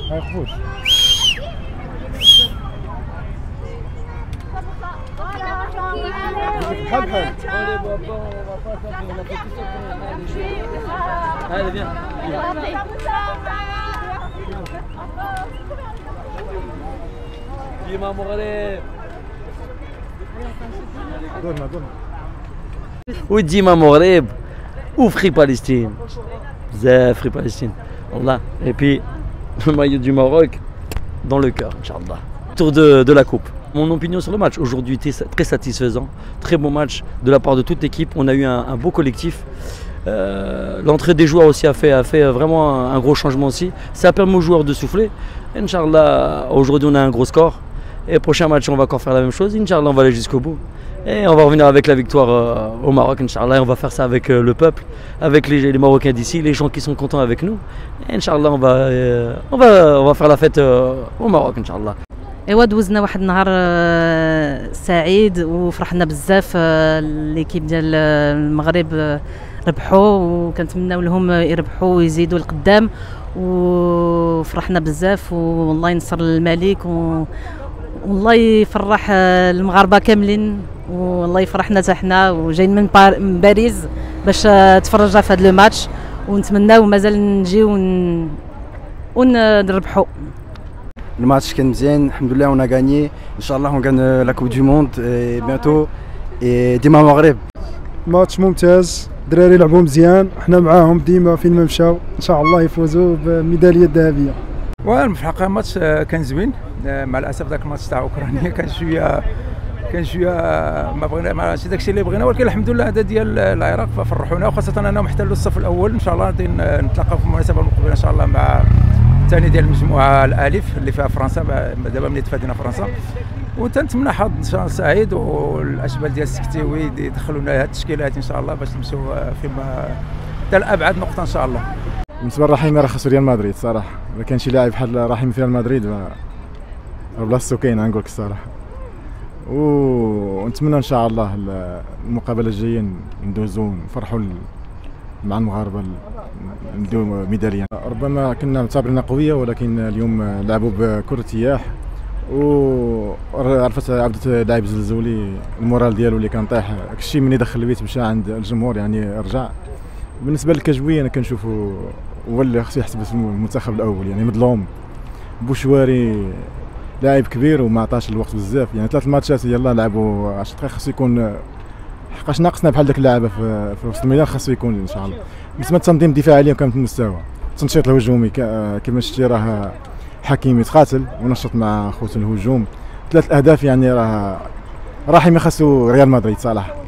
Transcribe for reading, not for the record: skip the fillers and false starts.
ما يخفوش. بحال بحال. هذا بيان. ديما مغرب. دورنا. وديما مغرب وفري بالestine. بزاف فري بالestine. Voilà. Et puis le maillot du Maroc dans le cœur, Inch'Allah. Tour de la coupe. Mon opinion sur le match aujourd'hui était très satisfaisant. Très bon match de la part de toute l'équipe. On a eu un beau collectif. L'entrée des joueurs aussi a fait vraiment un gros changement aussi. Ça a permis aux joueurs de souffler. Inch'Allah, aujourd'hui on a un gros score. Et prochain match on va encore faire la même chose. Inch'Allah, on va aller jusqu'au bout. Et on va revenir avec la victoire au Maroc, Inch'Allah. Et on va faire ça avec le peuple, avec les Marocains d'ici, les gens qui sont contents avec nous. Et Inch'Allah, on va faire la fête au Maroc, Inch'Allah. ايوا دوزنا واحد النهار سعيد وفرحنا بزاف. ليكيب ديال المغرب ربحوا وكنتمناو لهم يربحوا ويزيدوا لقدام وفرحنا بزاف والله ينصر الملك والله يفرح المغاربه كاملين والله يفرحنا حتى حنا وجايين من باريس باش تفرجنا في هذا الماتش ونتمناو مازال نجيو ونربحوا. الماتش كان مزيان الحمد لله on a gagné inchallah on gagne la coupe du monde et bientôt et ديما مغرب. ماتش ممتاز، الدراري لعبوا مزيان، حنا معاهم ديما فين ما مشاو، ان شاء الله يفوزوا بميداليه ذهبيه. في الحقيقه الماتش كان زوين، مع الاسف ذاك الماتش تاع اوكرانيا كان شويه ما بغينا ماشي داكشي اللي بغينا، ولكن الحمد لله هذا ديال العراق ففرحونا، وخاصه انهم احتلوا الصف الاول. ان شاء الله غادي نتلاقاو في المناسبه المقبله ان شاء الله مع الثاني ديال المجموعه الالف اللي فيها فرنسا، دابا ملي تفادينا فرنسا، وتنتمنى حظ ان شاء الله سعيد والاشبال ديال السكتيوي يدخلونا هذه التشكيلات ان شاء الله باش نمشيو فيما حتى لابعد نقطه ان شاء الله. بالنسبه لرحيمي راه خاصو ريال مدريد صراحه، اذا كان شي لاعب بحال رحيمي في ريال مدريد بلاصتو كاينه نقول لك الصراحه، ونتمنى ان شاء الله المقابله الجايه ندوزو نفرحوا مع المغاربه نديو ميداليه. ربما كنا معتبرينها قويه ولكن اليوم لعبوا بكره ارتياح، وعرفت عبده لاعب زلزولي المورال ديالو اللي كان طايح، داكشي ملي دخل البيت مشى عند الجمهور يعني رجع. بالنسبه للكجوي انا كنشوفو هو اللي خصو يحسب في المنتخب الاول، يعني مظلوم. بوشواري لاعب كبير وما عطاش الوقت بزاف، يعني 3 ماتشات يلاه لعبوا 10 دقائق، خصو يكون حقاش ناقصنا بحال داك اللاعب في وسط الميدان، خاصو يكون ان شاء الله. بالنسبه للتنظيم الدفاعي كان في المستوى، التنشيط الهجومي كما شفتي راه حكيمي تقاتل ونشط مع خوت الهجوم، 3 اهداف يعني راه راحي ما خاصو ريال مدريد صراحه.